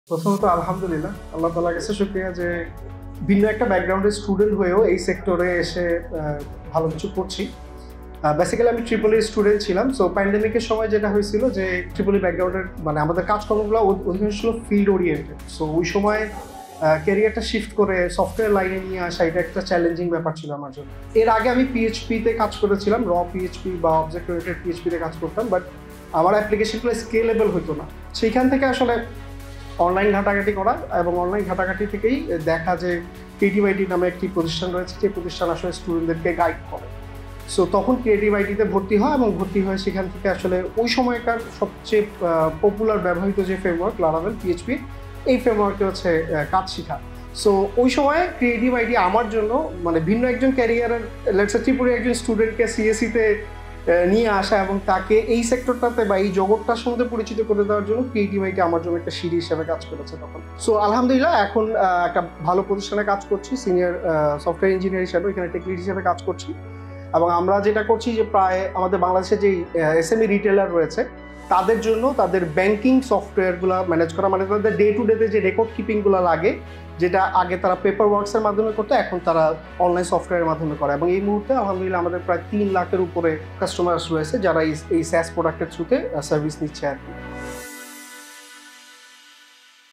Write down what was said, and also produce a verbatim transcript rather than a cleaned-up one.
প্রথমত আলহামদুলিল্লাহ। আল্লাহ তাআলার কাছে শুকরিয়া যে ভিন্ন একটা ব্যাকগ্রাউন্ডের স্টুডেন্ট হয়েও এই সেক্টরে এসে আ ভালো কিছু করছি। আ বেসিক্যালি আমি ট্রিপল ই স্টুডেন্ট ছিলাম। সো প্যান্ডেমিকের সময় যেটা হয়েছিল যে ট্রিপল ই ব্যাকগ্রাউন্ডের মানে আমাদের কাজকর্মগুলো অ অধিকাংশ ছিল ফিল্ড ওরিয়েন্টেড। সো ওই সময় আ ক্যারিয়ারটা শিফট করে সফটওয়্যার লাইনে নিয়ে আসা এটা একটা চ্যালেঞ্জিং ব্যাপার ছিল আমার জন্য। এর আগে আমি পিএইচপি তে কাজ করেছিলাম। র পিএইচপি বা অবজেক্ট ওরিয়েন্টেড পিএইচপি তে কাজ করতাম। বাট আমার অ্যাপ্লিকেশনগুলো স্কেলেবল হতো না। সেইখান থেকে আসলে অনলাইন ঘাটাঘাটি করা এবং অনলাইন ঘাটাঘাটি থেকেই দেখা যে ক্রিয়েটিভ আইটি নামে একটি প্রতিষ্ঠান রয়েছে, যে প্রতিষ্ঠান আসলে স্টুডেন্টদেরকে গাইড করে। সো তখন ক্রিয়েটিভ আইটিতে ভর্তি হয় এবং ভর্তি হয়ে সেখান থেকে আসলে ওই সময়কার সবচেয়ে পপুলার ব্যবহৃত যে ফ্রেমওয়ার্ক লারাভেল পিএইচপি, এই ফ্রেমওয়ার্কে হচ্ছে কাজ শেখা। সো ওই সময় ক্রিয়েটিভ আইটি আমার জন্য মানে ভিন্ন একজন ক্যারিয়ারের লেটস সে ত্রিপুরার একজন স্টুডেন্টকে সিএসসিতে নিয়ে আসা এবং তাকে এই সেক্টরটাতে বা এই জগৎটার সঙ্গে পরিচিত করে দেওয়ার জন্য ক্রিয়েটিভ আইটি আমার জন্য একটা সিঁড়ি হিসেবে কাজ করেছে তখন। সো আলহামদুলিল্লাহ এখন একটা ভালো প্রতিষ্ঠানে কাজ করছি, সিনিয়র সফটওয়্যার ইঞ্জিনিয়ার হিসেবে, এখানে টেক লিড হিসেবে কাজ করছি। এবং আমরা যেটা করছি যে প্রায় আমাদের বাংলাদেশে যেই এসএমই রিটেলার রয়েছে তাদের জন্য তাদের ব্যাংকিং সফটওয়্যারগুলো ম্যানেজ করা, মানে তাদের ডে টু ডেতে যে রেকর্ড কিপিংগুলো লাগে, যেটা আগে তারা পেপার ওয়ার্কসের মাধ্যমে করতো, এখন তারা অনলাইন সফটওয়্যারের মাধ্যমে করে। এবং এই মুহূর্তে আলহামদুলিল্লাহ আমাদের প্রায় তিন লাখের উপরে কাস্টমার্স রয়েছে যারা এই স্যাস প্রোডাক্টের থ্রুতে সার্ভিস নিচ্ছে আর কি।